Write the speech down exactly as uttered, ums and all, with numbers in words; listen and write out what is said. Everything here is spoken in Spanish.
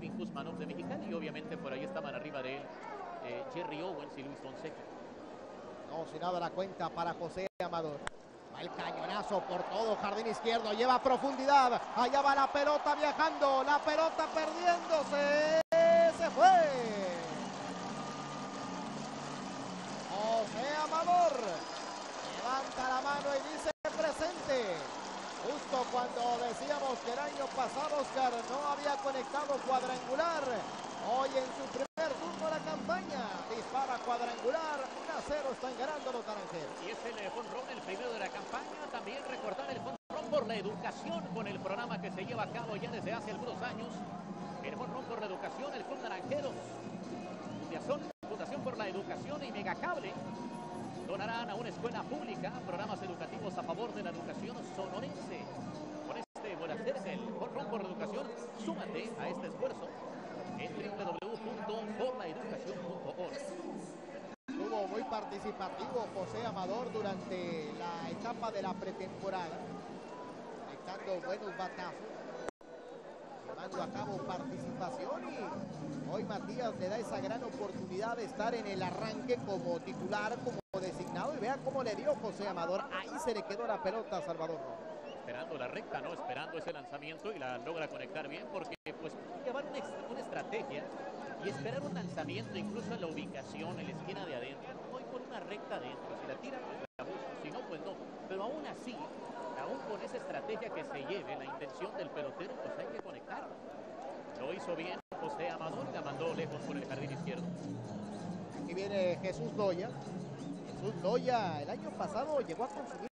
Kevin Kuzmanov de Mexicali, y obviamente por ahí estaban arriba de él eh, Jerry Owens y Luis Fonseca. No, sin nada la cuenta para José Amador. Va el cañonazo por todo, jardín izquierdo, lleva profundidad. Allá va la pelota viajando, la pelota perdiéndose. Se fue. José Amador levanta la mano y dice presente. Justo cuando decíamos que el año pasado Oscar no había conectado cuadrangular, hoy en su primer turno de la campaña dispara cuadrangular. uno a cero están ganando los naranjeros. Y es el jonrón, el primero de la campaña. También recordar el jonrón por la educación con el programa que se lleva a cabo ya desde hace algunos años. El jonrón por la educación, el Club Naranjeros, Fundación, Fundación por la Educación y Megacable donarán a una escuela pública programas educativos a favor de la educación sonorense. Con este buen hacer el jonrón por la educación, súmate a este esfuerzo en w w w punto por la educación punto org. Estuvo muy participativo José Amador durante la etapa de la pretemporada, conectando buenos batazos, llevando a cabo participación, y hoy Matías le da esa gran oportunidad de estar en el arranque como titular, como designado, y vea cómo le dio José Amador. Ahí se le quedó la pelota a Salvador. Esperando la recta, ¿no? Esperando ese lanzamiento, y la logra conectar bien, porque pues llevar una, una estrategia y esperar un lanzamiento incluso en la ubicación, en la esquina de adentro. Voy por una recta adentro, si la tira pues la busco, si no pues no, pero aún así, aún con esa estrategia que se lleve, la intención del pelotero, pues hay que conectar. Lo hizo bien José Amador y la mandó lejos por el jardín izquierdo. Aquí viene Jesús Loya. Jesús Loya el año pasado llegó a consumir